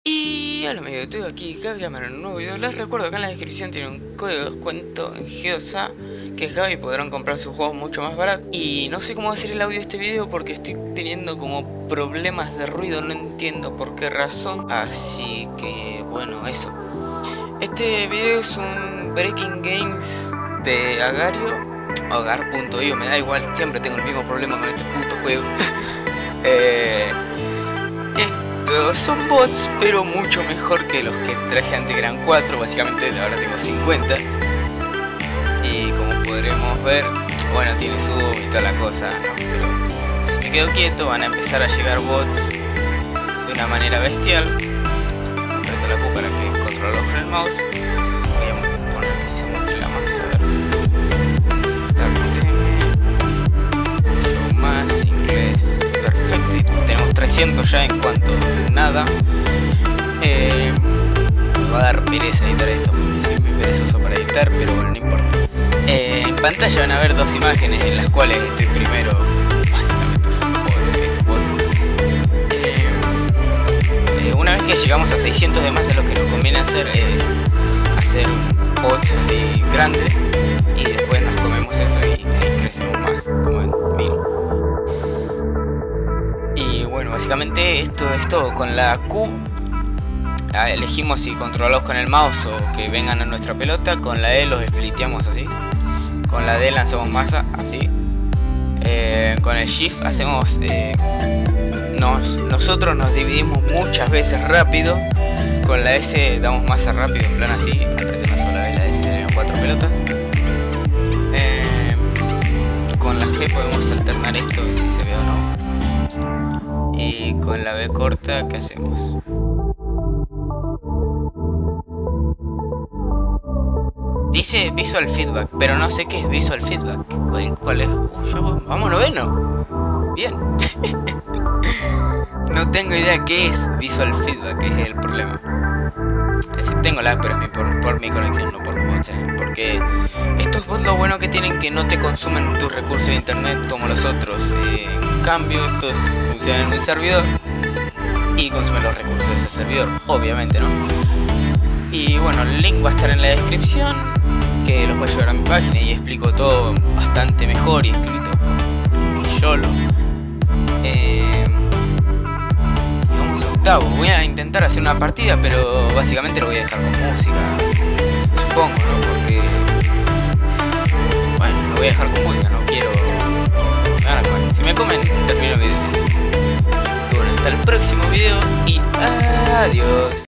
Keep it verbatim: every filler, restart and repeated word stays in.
Y hola amigos, estoy aquí, Gaby Cámara, en un nuevo video. Les recuerdo que en la descripción tiene un código de descuento en Geosa, que es Gaby, podrán comprar sus juegos mucho más barato. Y no sé cómo va a ser el audio de este video porque estoy teniendo como problemas de ruido, no entiendo por qué razón. Así que bueno, eso. Este video es un Breaking Games de Agario, Agar punto io, me da igual, siempre tengo el mismo problema con este puto juego. eh... Son bots, pero mucho mejor que los que traje antes, que eran cuatro. Básicamente ahora tengo cincuenta. Y como podremos ver, bueno, tiene su y toda la cosa, ¿no? Pero si me quedo quieto van a empezar a llegar bots de una manera bestial. Aprieto la Q para que controlo con el mouse. Voy a poner que se muestre la masa, a ver. Show más, inglés. Perfecto, y tenemos trescientos ya en cuanto nada. Eh, me va a dar pereza editar esto porque soy muy perezoso para editar, pero bueno, no importa. Eh, en pantalla van a ver dos imágenes en las cuales estoy primero básicamente usando bots, estos bots. Eh, eh, una vez que llegamos a seiscientos de masa, lo que nos conviene hacer es hacer bots así grandes y después nos comemos eso y, y crecemos más, como en mil. Y bueno, básicamente esto es todo. Con la Q elegimos si controlarlos con el mouse o que vengan a nuestra pelota. Con la E los spliteamos así. Con la D lanzamos masa así. Eh, con el Shift hacemos eh, nos, nosotros nos dividimos muchas veces rápido. Con la S damos masa rápido, en plan así. Apreté una sola vez la S y salieron cuatro pelotas. Eh, con la G podemos alternar esto si se ve o no. Y con la B corta, ¿qué hacemos? Dice Visual Feedback, pero no sé qué es Visual Feedback. ¿Cuál, cuál es? Uh, ya vamos noveno. Bien. No tengo idea qué es Visual Feedback, que es el problema. Es decir, tengo lag, pero es mi, por, por mi conexión, no por los bots, ¿eh? Porque estos bots lo bueno que tienen que no te consumen tus recursos de internet como los otros. Eh, en cambio, estos funcionan en un servidor y consumen los recursos de ese servidor, obviamente, ¿no? Y bueno, el link va a estar en la descripción, que los voy a llevar a mi página y explico todo bastante mejor y escrito por Yolo. Eh, y vamos a octavo. Voy a intentar hacer una partida, pero básicamente lo voy a dejar con música, supongo, ¿no? Porque bueno, lo voy a dejar con música, no quiero. Ah, bueno, si me comen, termino el video. Bueno, hasta el próximo video y adiós.